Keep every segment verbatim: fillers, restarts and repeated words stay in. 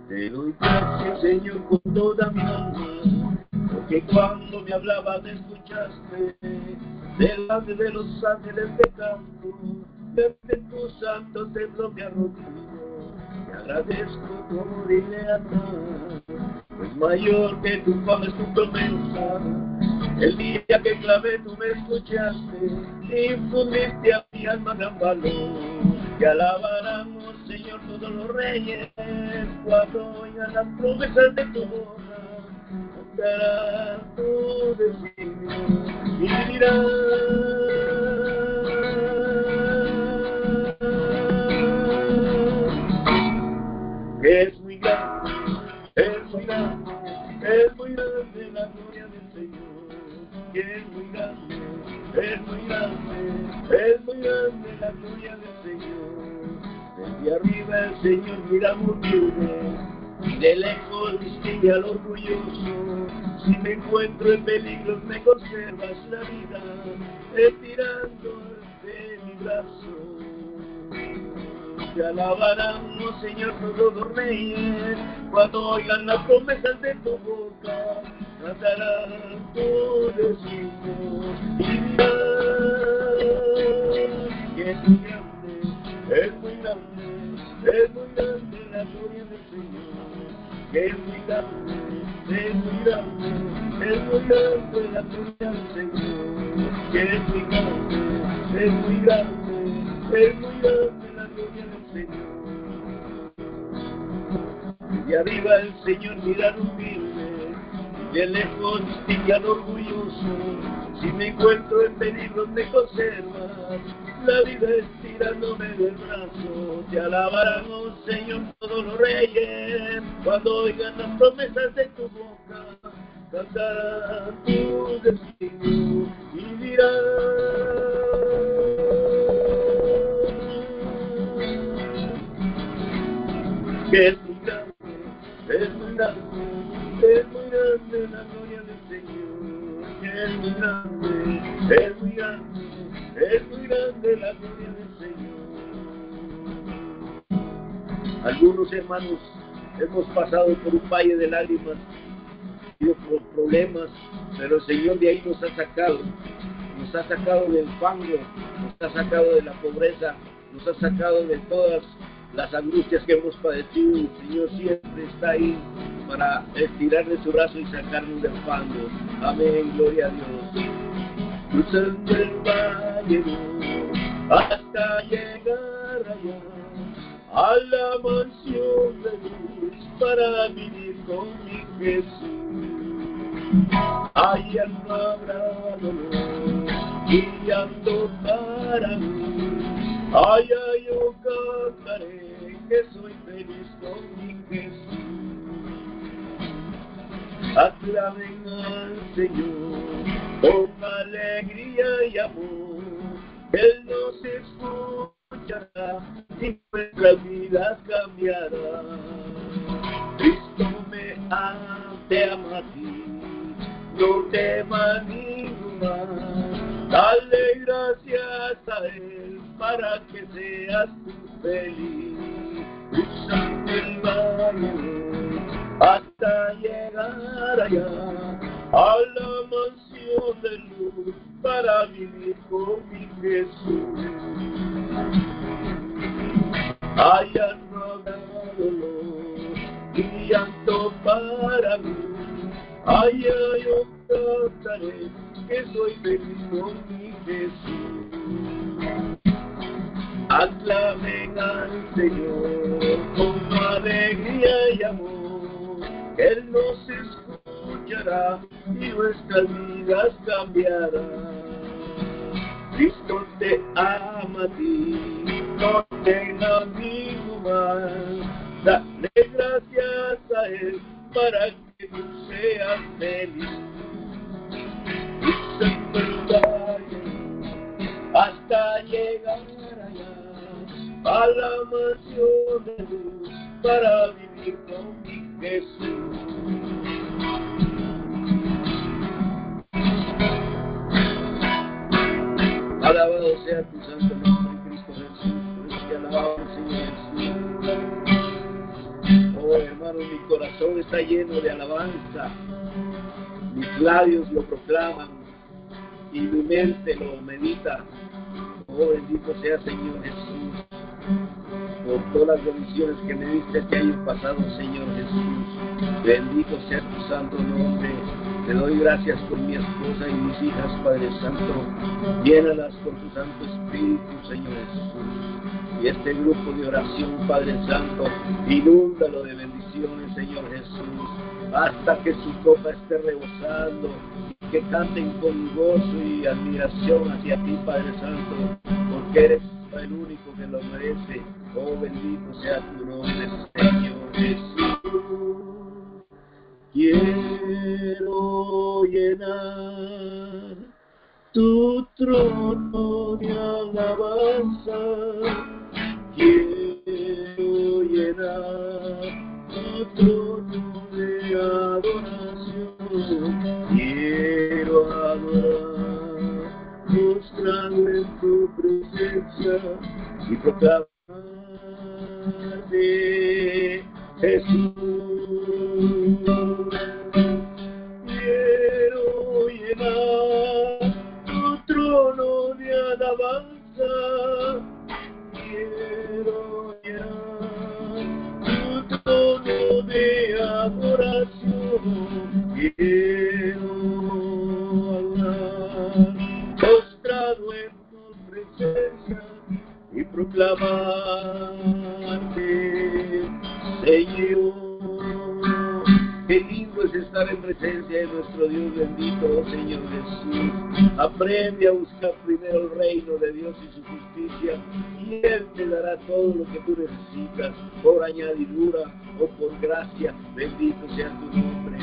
Te doy gracias, Señor, con toda mi alma, porque cuando me hablabas me escuchaste. Delante de los ángeles te canto, delante de tu santo templo me arrodillo. Te agradezco tu amor y lealtad, pues mayor que tu fama es tu promesa. El día que clavé tú me escuchaste, infundiste a mi alma gran valor. Te alabarán, oh Señor, todos los reyes, cuando oigan las promesas de tu boca, cantarán tu designio y dirán que es muy grande, es muy grande, es muy grande la gloria del Señor. Que es muy grande, es muy grande, es muy grande la gloria del Señor. Desde arriba el Señor mira multitudes, y de lejos distingue al orgulloso. Si me encuentro en peligros me conservas la vida, estirando de mi brazo. Te alabarán, oh Señor, todos los reyes, cuando oigan las promesas de tu boca, cantarán tu designio y dirán que es muy grande, es muy grande, es muy grande la gloria del Señor. Que es muy grande, es muy grande, es muy grande la gloria del Señor. Que es muy grande, es muy grande, es muy grande la gloria del Señor. De arriba el Señor mira al humilde, de lejos distingue al orgulloso. Si me encuentro en peligro me conservas la vida estirándome del brazo. Te alabarán, oh Señor, todos los reyes, cuando oigan las promesas de tu boca, cantarán tu designio y dirán que es muy grande, es muy grande, es muy grande la gloria del Señor. Que es muy grande, es muy grande, es muy grande la gloria del Señor. Algunos hermanos hemos pasado por un valle de lágrimas y por problemas, pero el Señor de ahí nos ha sacado, nos ha sacado del fango, nos ha sacado de la pobreza, nos ha sacado de todas las angustias que hemos padecido. El Señor siempre está ahí para estirar de su brazo y sacarnos del fango. Amén, gloria a Dios. Cruzando el valle hasta llegar allá a la mansión de Dios para vivir con mi Jesús. Allá no habrá dolor, guiando para mí. Allá yo cantaré que soy feliz con mi Jesús. Aclamen al Señor con alegría y amor, Él nos escuchará y nuestras vidas cambiará. Cristo me ama, te ama a ti, no tema ningún mal. Dale gracias a Él para que seas tú feliz. Cruzando el valle hasta llegar allá a la mansión de luz para vivir con mi Jesús. Allá no habrá dolor, ni llanto para mí. Allá yo cantaré que soy feliz con mi Jesús. Aclamen al Señor con alegría y amor, Él nos escuchará y nuestras vidas cambiará. Cristo te ama a ti, no tenga ningún mal. Dale gracias a Él para que tú seas feliz. Cruzando el valle hasta llegar allá a la mansión de Dios para vivir con mi Jesús. Alabado sea tu santo nombre, Cristo Jesús. Por eso te alabamos, Señor Jesús. Oh, hermano, mi corazón está lleno de alabanza. Mis labios lo proclaman y mi mente lo medita. Oh, bendito sea Señor Jesús, por todas las bendiciones que me diste este año pasado, Señor Jesús. Bendito sea tu santo nombre. Te doy gracias por mi esposa y mis hijas, Padre Santo. Llénalas con tu Santo Espíritu, Señor Jesús. Y este grupo de oración, Padre Santo, inúndalo de bendiciones, Señor Jesús, hasta que su copa esté rebosando, y que canten con gozo y admiración hacia ti, Padre Santo, porque eres el único que lo merece. Oh, bendito sea tu nombre, Señor Jesús. Quiero llenar tu trono de alabanza. Quiero llenar tu trono de adoración. Quiero adorar, mostrarme en tu presencia y proclamarte, Jesús. Quiero llenar tu trono de alabanza. Quiero llenar tu trono de adoración. Quiero adorar, postrado en tu presencia y proclamarte, Señor. Qué lindo es estar en presencia de nuestro Dios bendito, oh Señor Jesús. Aprende a buscar primero el reino de Dios y su justicia, y Él te dará todo lo que tú necesitas, por añadidura o por gracia. Bendito sea tu nombre.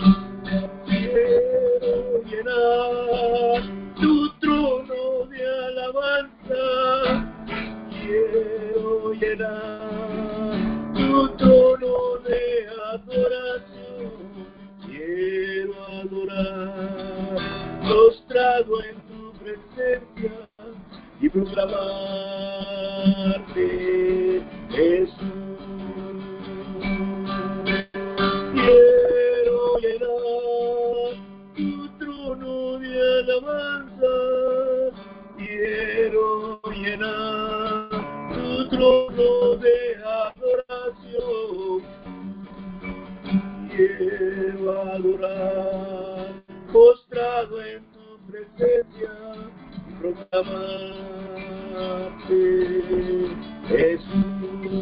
Quiero llenar tu trono de alabanza. Quiero llenar tu trono de adoración. Quiero adorar, postrado en tu presencia y proclamarte, Jesús. Quiero llenar tu trono de alabanza. Quiero llenar tu trono de adoración. Quiero adorar, postrado en tu presencia y proclamarte, Jesús.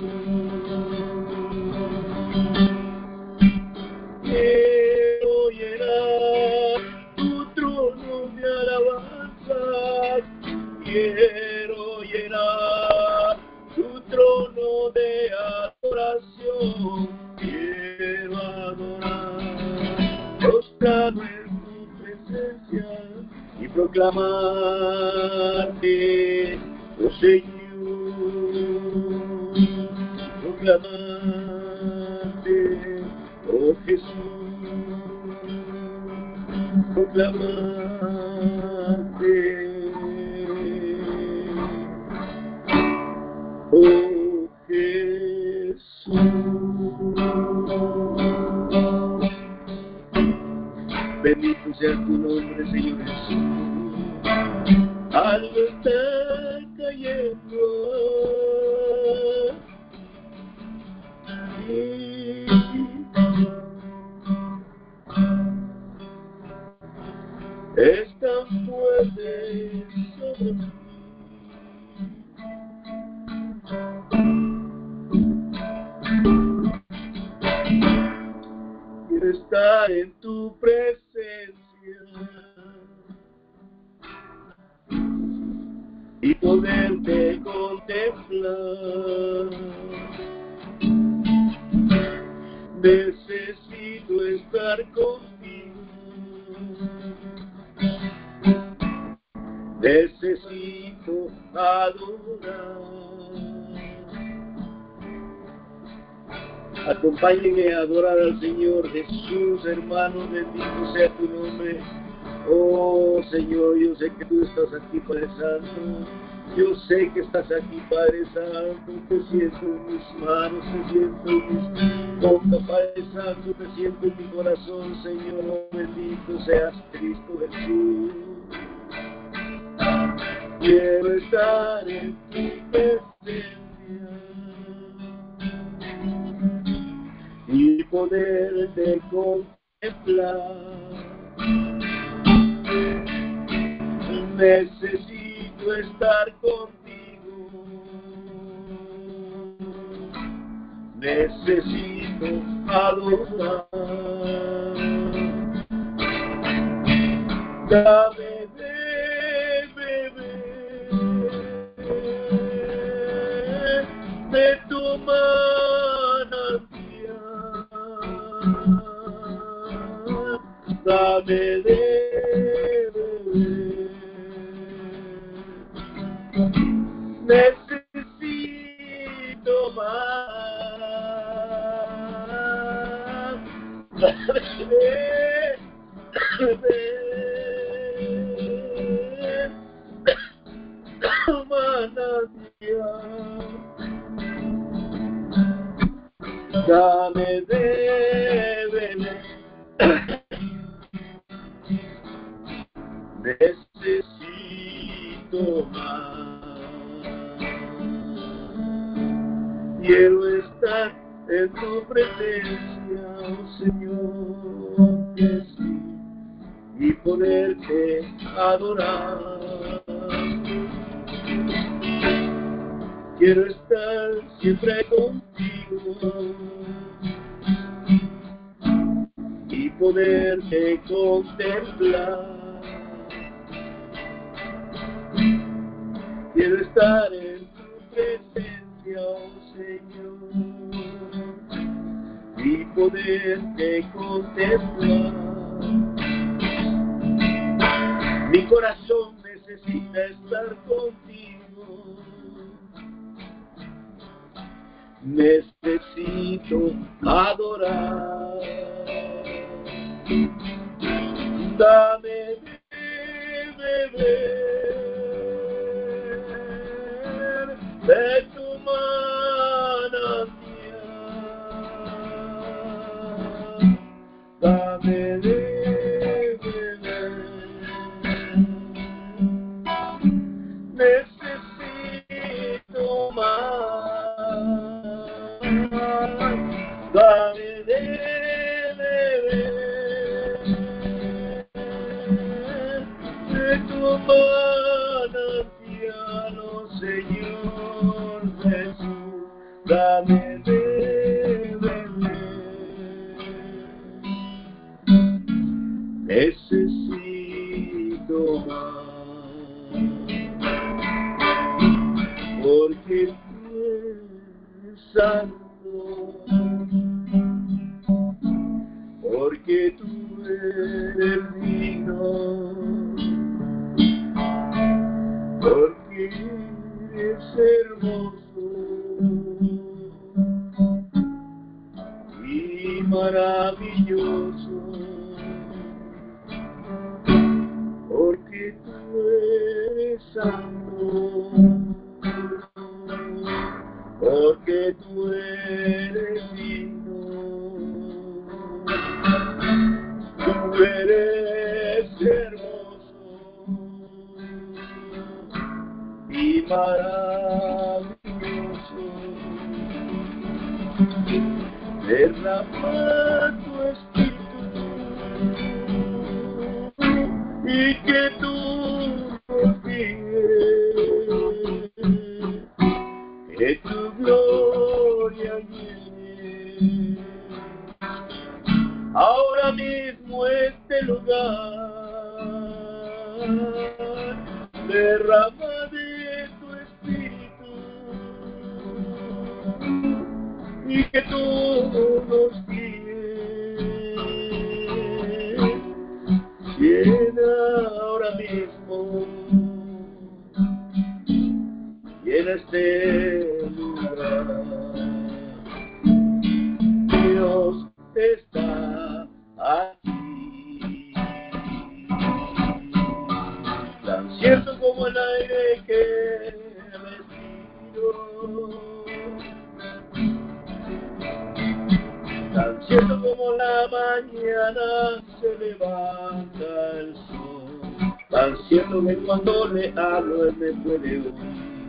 Quiero llenar tu trono de alabanzas. Quiero llenar tu trono de adoración. Quiero adorar, postrado en tu presencia y proclamarte, oh Señor. Proclamarte, oh Jesús. Proclamarte, oh Jesús. Bendito sea tu nombre, Señor Jesús. Algo está cayendo. Es tan fuerte sobre mí. Quiero estar en tu presencia y poderte contemplar. Necesito estar contigo. Necesito adorar. Acompáñenme a adorar al Señor Jesús, hermanos, bendito sea tu nombre. Oh Señor, yo sé que tú estás aquí, Padre Santo, Yo sé que estás aquí, Padre Santo. Te siento en mis manos, te siento en mis bocas, Padre Santo. Te siento en mi corazón, Señor. Oh, bendito seas Cristo Jesús. Quiero estar en tu presencia y poderte contemplar. Necesito estar contigo, necesito adorar. Dame de beber de tu manantial, dame de beber. Necesito más, dame de beber, manantial, dame de beber. Necesito más. Quiero estar en tu presencia, oh Señor, que sí, y poderte adorar. Quiero estar siempre contigo y poderte contemplar. Quiero estar en tu presencia, oh Señor, y poderte contemplar. Mi corazón necesita estar contigo. Necesito adorar. Dame de beber de tu manantial, dame de beber. Necesito más, dame de beber de tu manantial, oh Señor Jesús, dame de beber. Necesito más, porque tú eres santo, porque tú eres digno, porque eres hermoso y maravilloso, porque tú eres santo, porque tú eres digno, tú eres hermoso y maravilloso. Derrama tu espíritu y que tú nos guíes, que tu gloria llene ahora mismo este lugar. Derrama de tu espíritu y que tú nos guíes. Llena ahora mismo, llena este lugar. Dios está aquí, tan cierto como el aire que cierto como la mañana se levanta el sol, tan cierto que cuando le hablo él me puede oír.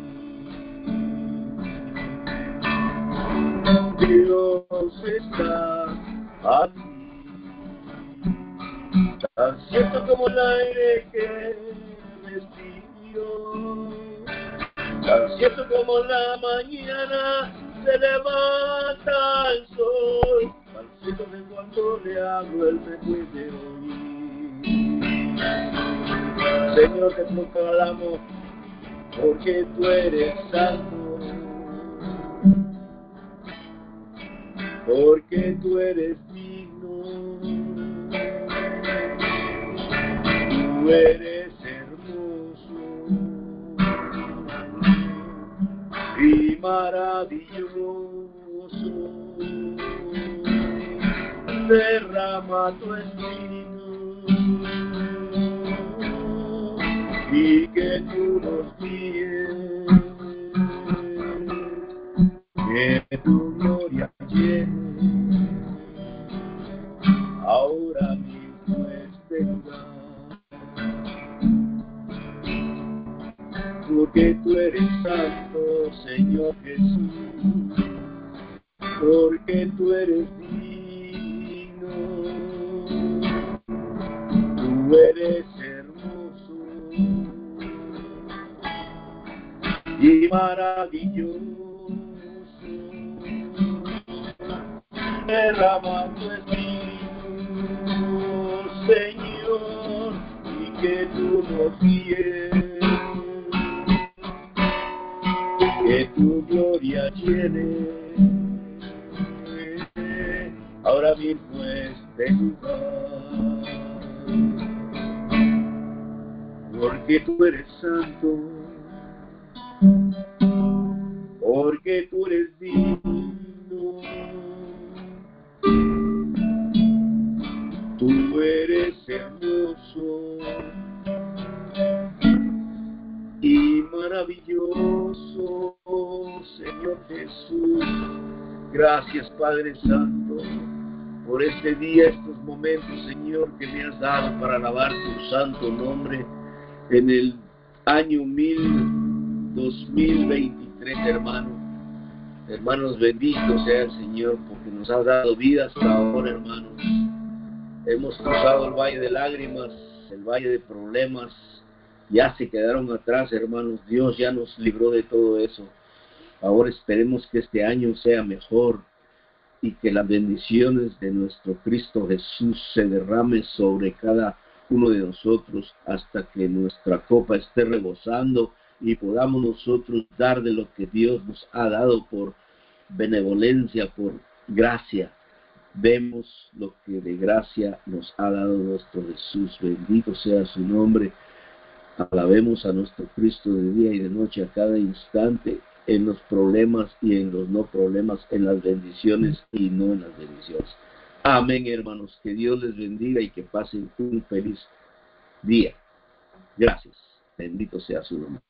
Dios está aquí, tan cierto como el aire que respiro, tan cierto como la mañana se levanta el sol, tan cierto que cuando le hablo él me puede oír. Señor, te proclamo porque tú eres santo, porque tú eres digno, tú eres hermoso y maravilloso. Derrama tu espíritu y que tú nos guíes, que tu gloria llene ahora mismo este lugar, porque tú eres santo, Señor Jesús, porque tú eres digno, tú eres hermoso y maravilloso. Derrama tu espíritu, Señor, y que tú nos guíes, que tu gloria llene ahora mismo este lugar, porque tú eres santo, porque tú eres digno, tú eres hermoso y maravilloso, Señor Jesús. Gracias, Padre Santo, por este día, estos momentos, Señor, que me has dado para alabar tu santo nombre en el año mil dos mil veintitrés, hermano. Hermanos, bendito sea el Señor, porque nos ha dado vida hasta ahora, hermanos. Hemos cruzado el valle de lágrimas, el valle de problemas, ya se quedaron atrás, hermanos. Dios ya nos libró de todo eso. Ahora esperemos que este año sea mejor y que las bendiciones de nuestro Cristo Jesús se derrame sobre cada uno de nosotros hasta que nuestra copa esté rebosando y podamos nosotros dar de lo que Dios nos ha dado por benevolencia, por gracia. Vemos lo que de gracia nos ha dado nuestro Jesús. Bendito sea su nombre. Alabemos a nuestro Cristo de día y de noche, a cada instante, en los problemas y en los no problemas, en las bendiciones y no en las bendiciones. Amén, hermanos. Que Dios les bendiga y que pasen un feliz día. Gracias. Bendito sea su nombre.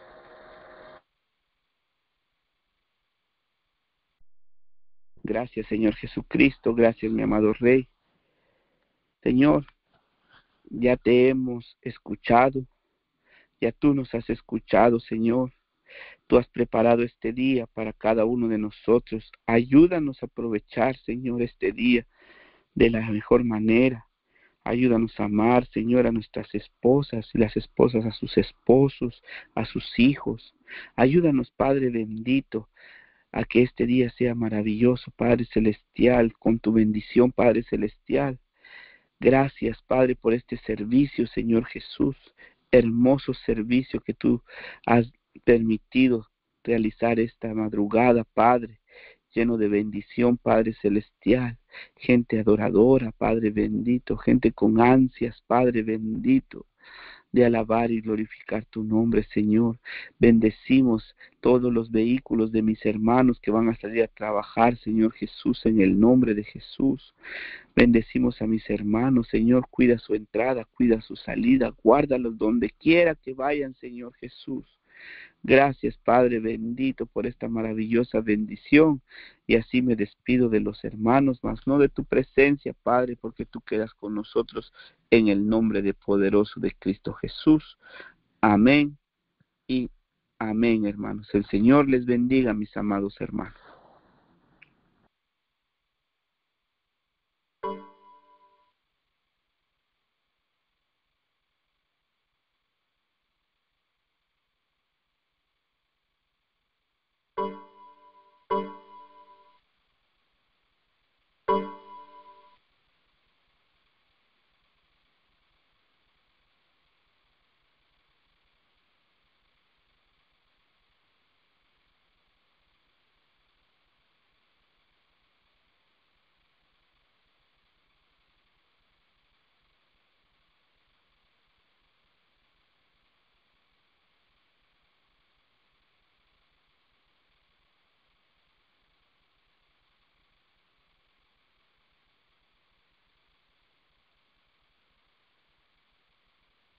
Gracias, Señor Jesucristo. Gracias, mi amado Rey. Señor, ya te hemos escuchado. Ya tú nos has escuchado, Señor. Tú has preparado este día para cada uno de nosotros. Ayúdanos a aprovechar, Señor, este día de la mejor manera. Ayúdanos a amar, Señor, a nuestras esposas y las esposas a sus esposos, a sus hijos. Ayúdanos, Padre bendito, a que este día sea maravilloso, Padre celestial, con tu bendición, Padre celestial. Gracias, Padre, por este servicio, Señor Jesús, hermoso servicio que tú has permitido realizar esta madrugada, Padre, lleno de bendición, Padre celestial, gente adoradora, Padre bendito, gente con ansias, Padre bendito, de alabar y glorificar tu nombre, Señor. Bendecimos todos los vehículos de mis hermanos que van a salir a trabajar, Señor Jesús, en el nombre de Jesús. Bendecimos a mis hermanos, Señor, cuida su entrada, cuida su salida, guárdalos donde quiera que vayan, Señor Jesús. Gracias, Padre bendito, por esta maravillosa bendición. Y así me despido de los hermanos, mas no de tu presencia, Padre, porque tú quedas con nosotros en el nombre de poderoso de Cristo Jesús. Amén y amén, hermanos. El Señor les bendiga, mis amados hermanos.